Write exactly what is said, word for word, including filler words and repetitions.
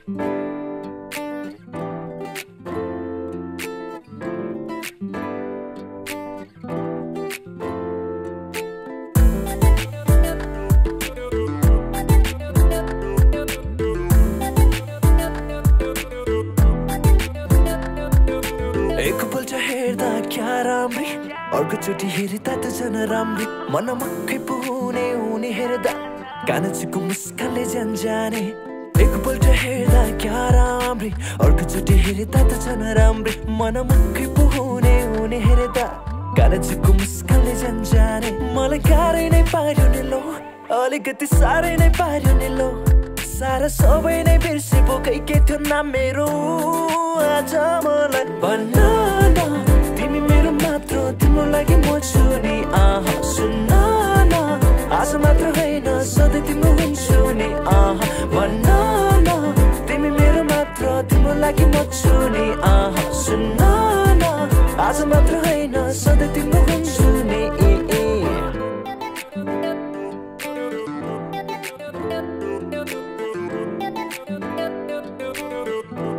एकपल्ट हेर्दा क्या राम्री अर्कोचोटि हेर्दा त झन राम्री मन मक्कै पुने हुने हेर्दा कानचुको मुस्कानले जान जाने एकपल्ट हेर्दा क्या राम्री अर्कोचोटि हेर्दा त झन राम्री मन मक्कै पुने हुने हेर्दा कानचुको मुस्कानले जान जाने मलाई गाह्रै नै पार्यो नि लो अलिकति साह्रै नै पार्यो नि लो सारा सबै नै बिर्से बोकै के थियो नाम मेरो आज मलाई भन्न न तिमी मेरो मात्र तिम्रो लागि म छु नि आहा सुन्न न आज मात्र होइन सधैँ तिम्रो हुन्छु नि आहा भन्न न तिमी मेरो मात्र तिम्रो लागि म छु नि आहा सुन्न न आज मात्र होइन सधैँ तिम्रो हुन्छु नि Thank you.